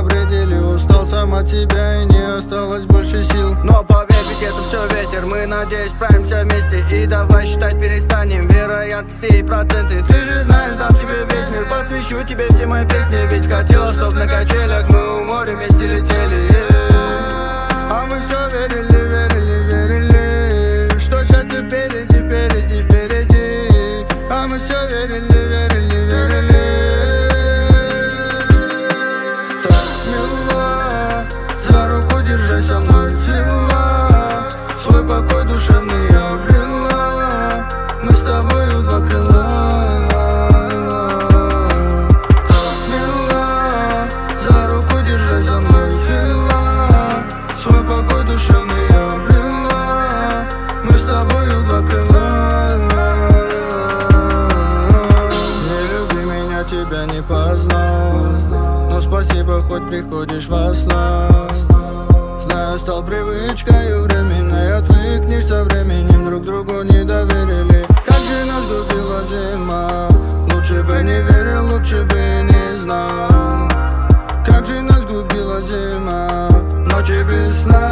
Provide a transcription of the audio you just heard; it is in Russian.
пределе. Устал сам от себя и не осталось больше сил. Но поверь, ведь это все ветер. Мы, надеюсь, справимся вместе. И давай считать перестанем вероятности и проценты. Ты же знаешь, дам тебе весь мир, посвящу тебе все мои песни. Ведь хотела, чтоб на качелях мы у моря вместе летели. А мы все верили, верили, верили, что счастье впереди, впереди, впереди. А мы все верили, верили, верили. Так мила, за руку держась со мной взяла, свой покой душевный обрела. Мы с тобою два крыла. Так мила, за руку держась со мной взяла, свой покой душевный обрела. Мы с тобою два крыла. Не люби меня, тебя не познал, но спасибо, хоть приходишь во снах. Знаю, стал привычкой временной, отвыкнешь со временем, друг другу не доверили. Как же нас губила зима, лучше бы не верил, лучше бы не знал. Как же нас губила зима, ночи без сна.